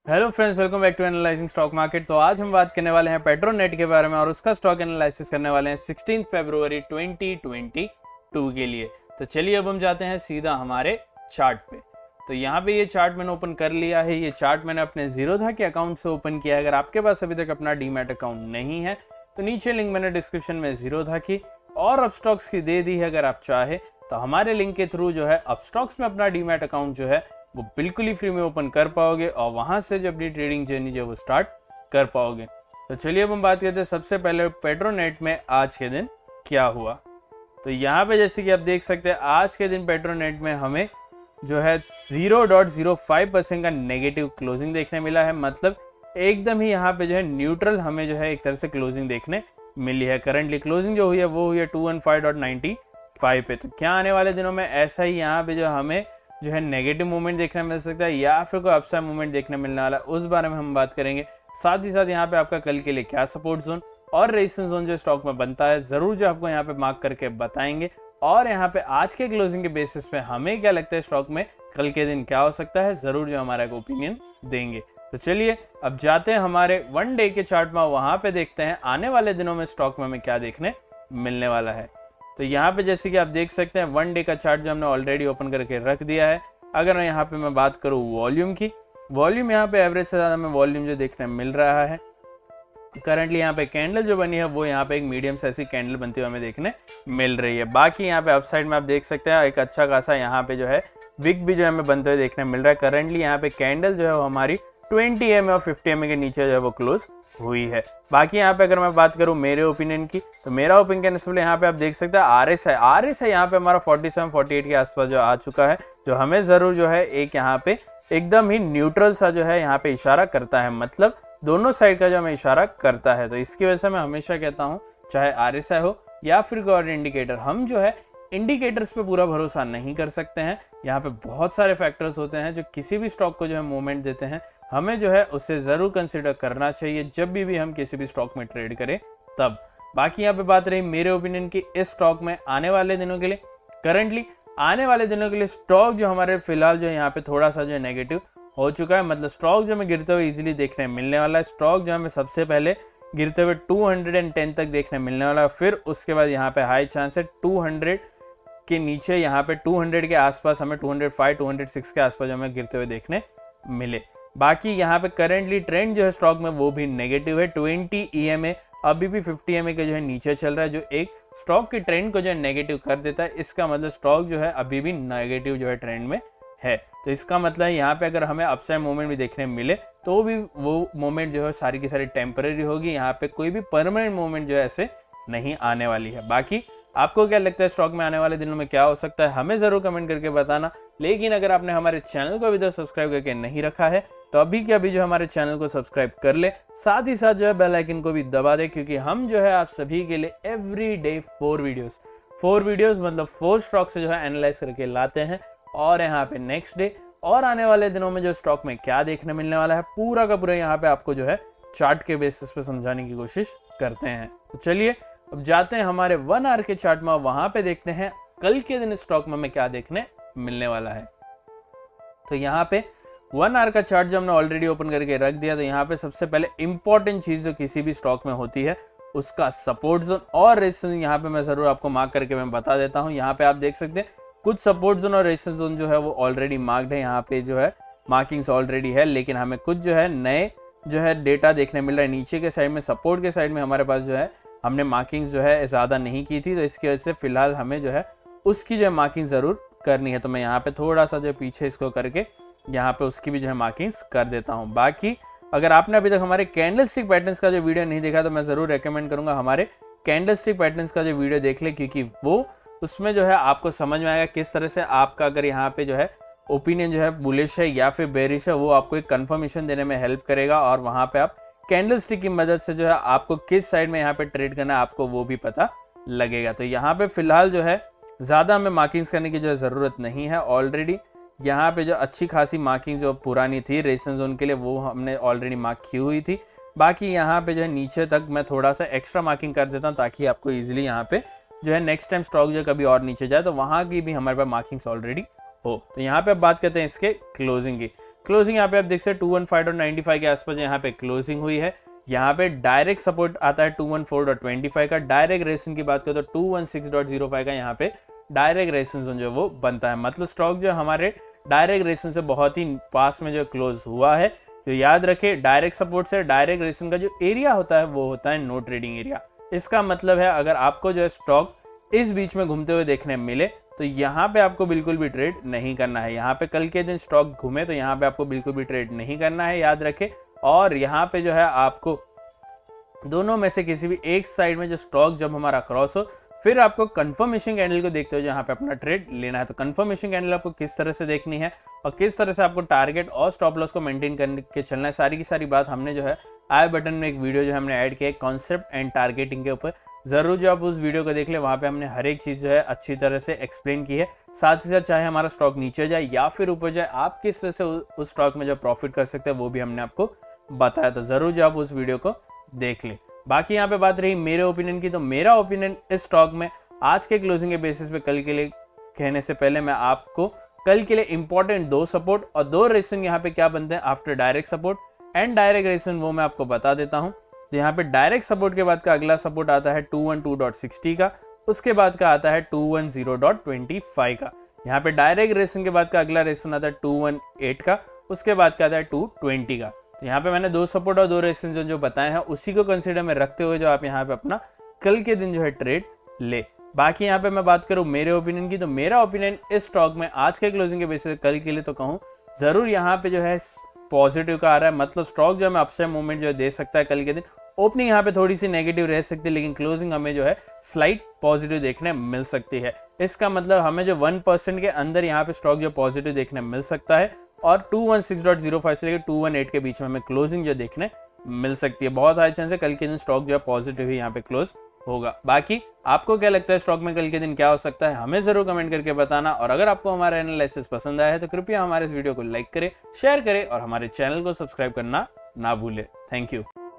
Hello friends, welcome back to analysing stock market. तो आज हम बात करने वाले हैं पेट्रोनेट के बारे में और उसका स्टॉक एनालिसिस करने वाले हैं 16 फरवरी 2022 के लिए। तो चलिए अब हम जाते हैं सीधा हमारे चार्ट पे। तो यहाँ पे ये चार्ट मैंने ओपन कर लिया है। ये चार्ट मैंने अपने जीरोधा के अकाउंट से ओपन किया है। अगर आपके पास अभी तक अपना डीमैट अकाउंट नहीं है तो नीचे लिंक मैंने डिस्क्रिप्शन में जीरोधा की और अपस्टॉक्स की दे दी है। अगर आप चाहे तो हमारे लिंक के थ्रू जो है अपस्टॉक्स में अपना डीमैट अकाउंट जो है वो बिल्कुल ही फ्री में ओपन कर पाओगे और वहां से जो अपनी ट्रेडिंग जर्नी जो वो स्टार्ट कर पाओगे। तो चलिए अब हम बात करते हैं सबसे पहले पेट्रोनेट में आज के दिन क्या हुआ। तो यहाँ पे जैसे कि आप देख सकते हैं आज के दिन पेट्रोनेट में हमें जो है 0.05% का नेगेटिव क्लोजिंग देखने मिला है। मतलब एकदम ही यहाँ पे जो है न्यूट्रल हमें जो है एक तरह से क्लोजिंग देखने मिली है। करंटली क्लोजिंग जो हुई है वो हुई है 215.95 पे। तो क्या आने वाले दिनों में ऐसा ही यहाँ पे जो हमें जो है नेगेटिव मूवमेंट देखने मिल सकता है या फिर कोई अपसाइड मूवमेंट देखने मिलने वाला है, उस बारे में हम बात करेंगे। साथ ही साथ यहाँ पे आपका कल के लिए क्या सपोर्ट जोन और रेजिस्टेंस जोन जो स्टॉक में बनता है जरूर जो आपको यहाँ पे मार्क करके बताएंगे। और यहाँ पे आज के क्लोजिंग के बेसिस पे हमें क्या लगता है स्टॉक में कल के दिन क्या हो सकता है, जरूर जो हमारा एक ओपिनियन देंगे। तो चलिए अब जाते हैं हमारे वन डे के चार्ट में, वहां पे देखते हैं आने वाले दिनों में स्टॉक में हमें क्या देखने मिलने वाला है। तो यहाँ पे जैसे कि आप देख सकते हैं वन डे का चार्ट जो हमने ऑलरेडी ओपन करके रख दिया है। अगर मैं यहाँ पे मैं बात करूँ वॉल्यूम की, वॉल्यूम यहाँ पे एवरेज से ज़्यादा में वॉल्यूम जो देखने मिल रहा है। करंटली यहाँ पे कैंडल जो बनी है वो यहाँ पे एक मीडियम से ऐसी कैंडल बनती हुई हमें देखने मिल रही है। बाकी यहाँ पे अपसाइड में आप देख सकते हैं एक अच्छा खासा यहाँ पे जो है विक भी जो हमें बनते हुए देखने मिल रहा है। करंटली यहाँ पे कैंडल जो है वो हमारी 20 EMA और 50 EMA के नीचे जो है वो क्लोज हुई है। बाकी यहाँ पे अगर मैं बात करूँ मेरे ओपिनियन की, तो मेरा ओपिनियन यहाँ पे आप देख सकते हैं RSI यहाँ पे हमारा 47-48 के आसपास जो आ चुका है, जो हमें जरूर जो है एक यहाँ पे एकदम ही न्यूट्रल सा जो है यहाँ पे इशारा करता है। मतलब दोनों साइड का जो हमें इशारा करता है। तो इसकी वजह से मैं हमेशा कहता हूँ चाहे RSI हो या फिर कोई और इंडिकेटर, हम जो है इंडिकेटर्स पे पूरा भरोसा नहीं कर सकते हैं। यहाँ पे बहुत सारे फैक्टर्स होते हैं जो किसी भी स्टॉक को जो है मूवमेंट देते हैं। हमें जो है उससे ज़रूर कंसिडर करना चाहिए जब भी हम किसी भी स्टॉक में ट्रेड करें तब। बाकी यहाँ पे बात रही मेरे ओपिनियन की इस स्टॉक में आने वाले दिनों के लिए, करंटली आने वाले दिनों के लिए स्टॉक जो हमारे फिलहाल जो यहाँ पे थोड़ा सा जो है नेगेटिव हो चुका है। मतलब स्टॉक जो हमें गिरते हुए इजीली देखने मिलने वाला है। स्टॉक जो हमें सबसे पहले गिरते हुए 210 तक देखने मिलने वाला है। फिर उसके बाद यहाँ पे हाई चांस है 200 के नीचे, यहाँ पे 200 के आसपास हमें 205-206 के आसपास हमें गिरते हुए देखने मिले। बाकी यहाँ पे करेंटली ट्रेंड जो है स्टॉक में वो भी नेगेटिव है। 20 EMA अभी भी 50 EMA के जो है नीचे चल रहा है, जो एक स्टॉक की ट्रेंड को जो है नेगेटिव कर देता है। इसका मतलब स्टॉक जो है अभी भी नेगेटिव जो है ट्रेंड में है। तो इसका मतलब यहाँ पे अगर हमें अपसाइड मूवमेंट भी देखने मिले तो भी वो मूवमेंट जो है सारी की सारी टेम्पररी होगी। यहाँ पे कोई भी परमानेंट मूवमेंट जो है ऐसे नहीं आने वाली है। बाकी आपको क्या लगता है स्टॉक में आने वाले दिनों में क्या हो सकता है, हमें जरूर कमेंट करके बताना। लेकिन अगर आपने हमारे चैनल को अभी तक सब्सक्राइब करके नहीं रखा है तो अभी के अभी जो हमारे चैनल को सब्सक्राइब कर ले, साथ ही साथ जो है बेल आइकन को भी दबा दे, क्योंकि हम जो है आप सभी के लिए एवरी डे 4 वीडियोस मतलब 4 स्टॉक से जो है एनालाइज करके लाते हैं। और यहाँ पे नेक्स्ट डे और आने वाले दिनों में जो स्टॉक में क्या देखने मिलने वाला है पूरा का पूरा यहाँ पे आपको जो है चार्ट के बेसिस पे समझाने की कोशिश करते हैं। तो चलिए अब जाते हैं हमारे 1 आवर के चार्ट में, वहां पे देखते हैं कल के दिन स्टॉक में हमें क्या देखने मिलने वाला है। तो यहाँ पे 1 आवर का चार्ट जो हमने ऑलरेडी ओपन करके रख दिया। तो यहाँ पे सबसे पहले इंपॉर्टेंट चीज जो किसी भी स्टॉक में होती है उसका सपोर्ट जोन और रेजिस्टेंस यहाँ पे मैं जरूर आपको मार्क करके मैं बता देता हूँ। यहाँ पे आप देख सकते हैं कुछ सपोर्ट जोन और रेजिस्टेंस जोन जो है वो ऑलरेडी मार्क्ड है। यहाँ पे जो है मार्किंग्स ऑलरेडी है, लेकिन हमें कुछ जो है नए जो है डेटा देखने मिल रहा है। नीचे के साइड में सपोर्ट के साइड में हमारे पास जो है हमने मार्किंग्स जो है ज़्यादा नहीं की थी, तो इसकी वजह से फिलहाल हमें जो है उसकी जो है मार्किंग ज़रूर करनी है। तो मैं यहाँ पे थोड़ा सा जो पीछे इसको करके यहाँ पे उसकी भी जो है मार्किंग्स कर देता हूँ। बाकी अगर आपने अभी तक हमारे कैंडलस्टिक पैटर्न्स का जो वीडियो नहीं देखा तो मैं ज़रूर रेकमेंड करूँगा हमारे कैंडलस्टिक पैटर्न्स का जो वीडियो देख ले, क्योंकि वो उसमें जो है आपको समझ में आएगा किस तरह से आपका अगर यहाँ पे जो है ओपिनियन जो है बुलिश है या फिर बेरिश है, वो आपको एक कंफर्मेशन देने में हेल्प करेगा। और वहाँ पे आप कैंडलस्टिक की मदद से जो है आपको किस साइड में यहाँ पे ट्रेड करना है आपको वो भी पता लगेगा। तो यहाँ पे फिलहाल जो है ज़्यादा हमें मार्किंग्स करने की जो ज़रूरत नहीं है। ऑलरेडी यहाँ पे जो अच्छी खासी मार्किंग जो पुरानी थी रेजिस्टेंस जोन के लिए वो हमने ऑलरेडी मार्क की हुई थी। बाकी यहाँ पे जो है नीचे तक मैं थोड़ा सा एक्स्ट्रा मार्किंग कर देता हूँ ताकि आपको ईजिली यहाँ पे जो है नेक्स्ट टाइम स्टॉक जो कभी और नीचे जाए तो वहाँ की भी हमारे पास मार्किंग्स ऑलरेडी हो। तो यहाँ पे अब बात करते हैं इसके क्लोजिंग की। क्लोजिंग यहाँ पे आप देख सकते 215.95 के आसपास यहाँ पे क्लोजिंग हुई है। यहाँ पे डायरेक्ट सपोर्ट आता है 214.25 का। डायरेक्ट रेजिस्टेंस की बात करें तो 216.05 का यहाँ पे डायरेक्ट रेजिस्टेंस जो वो बनता है। मतलब स्टॉक जो हमारे डायरेक्ट रेजिस्टेंस से बहुत ही पास में जो क्लोज हुआ है। तो याद रखें डायरेक्ट सपोर्ट से डायरेक्ट रेजिस्टेंस का जो एरिया होता है वो होता है नो ट्रेडिंग एरिया। इसका मतलब है अगर आपको जो है स्टॉक इस बीच में घूमते हुए देखने मिले तो यहाँ पे आपको बिल्कुल भी ट्रेड नहीं करना है। यहाँ पे कल के दिन स्टॉक घूमे तो यहाँ पे आपको बिल्कुल भी ट्रेड नहीं करना है, याद रखें। और यहाँ पे जो है आपको दोनों में से किसी भी एक साइड में जो स्टॉक जब हमारा क्रॉस हो फिर आपको कंफर्मेशन कैंडल को देखते हुए यहाँ पे अपना ट्रेड लेना है। तो कंफर्मेशन कैंडल आपको किस तरह से देखनी है और किस तरह से आपको टारगेट और स्टॉप लॉस को मेंटेन करके चलना है, सारी की सारी बात हमने जो है आई बटन में एक वीडियो जो हमने ऐड किया है कॉन्सेप्ट एंड टारगेटिंग के ऊपर। जरूर जो आप उस वीडियो को देख ले, वहाँ पे हमने हर एक चीज़ जो है अच्छी तरह से एक्सप्लेन की है। साथ ही साथ चाहे हमारा स्टॉक नीचे जाए या फिर ऊपर जाए, आप किस तरह से उस स्टॉक में जो प्रॉफिट कर सकते हैं वो भी हमने आपको बताया। तो जरूर जो आप उस वीडियो को देख ले। बाकी यहाँ पे बात रही मेरे ओपिनियन की, तो मेरा ओपिनियन इस स्टॉक में आज के क्लोजिंग के बेसिस पे कल के लिए कहने से पहले मैं आपको कल के लिए इंपॉर्टेंट 2 सपोर्ट और 2 रेजिस्टेंस यहाँ पे क्या बनते हैं after direct support and direct resistance वो मैं आपको बता देता हूँ। तो यहाँ पे डायरेक्ट सपोर्ट के बाद का अगला सपोर्ट आता है 212.60 का, उसके बाद का आता है 210.25 का। यहाँ पे डायरेक्ट रेजिस्टेंस के बाद का अगला रेजिस्टेंस आता है 218 का, उसके बाद का आता है 220 का। तो यहाँ पे मैंने 2 सपोर्ट और 2 रेजिस्टेंस जो बताए हैं उसी को कंसिडर में रखते हुए जो आप यहाँ पे अपना कल के दिन जो है ट्रेड ले। बाकी यहाँ पे मैं बात करूँ मेरे ओपिनियन की, तो मेरा ओपिनियन इस स्टॉक में आज के क्लोजिंग के बेसिस कल के लिए तो कहूँ जरूर यहाँ पे जो है पॉजिटिव का आ रहा है। मतलब स्टॉक जो हमें अपसाइड मूवमेंट जो है दे सकता है कल के दिन। ओपनिंग यहाँ पे थोड़ी सी नेगेटिव रह सकती है लेकिन क्लोजिंग हमें जो है स्लाइट पॉजिटिव देखने मिल सकती है। इसका मतलब हमें जो 1% के अंदर यहाँ पे स्टॉक जो पॉजिटिव देखने मिल सकता है और 216.05 से लेकर 218 के बीच में हमें क्लोजिंग जो देखने मिल सकती है। बहुत हाई चांस है कल के दिन स्टॉक जो है पॉजिटिव ही यहाँ पे क्लोज होगा। बाकी आपको क्या लगता है स्टॉक में कल के दिन क्या हो सकता है, हमें जरूर कमेंट करके बताना। और अगर आपको हमारा एनालिसिस पसंद आया है तो कृपया हमारे इस वीडियो को लाइक करें, शेयर करें और हमारे चैनल को सब्सक्राइब करना ना भूलें। Thank you.